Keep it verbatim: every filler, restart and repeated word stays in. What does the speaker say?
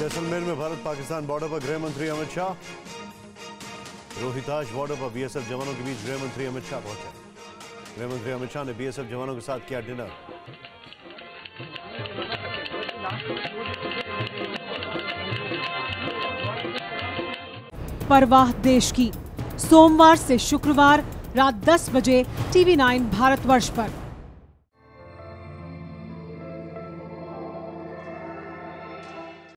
जैसलमेर में भारत पाकिस्तान बॉर्डर पर गृह मंत्री अमित शाह। रोहिताश बॉर्डर पर बीएसएफ जवानों के बीच गृह मंत्री अमित शाह पहुंचे। गृह मंत्री अमित शाह ने बीएसएफ जवानों के साथ किया डिनर। परवाह देश की, सोमवार से शुक्रवार रात दस बजे टीवी नाइन भारतवर्ष पर।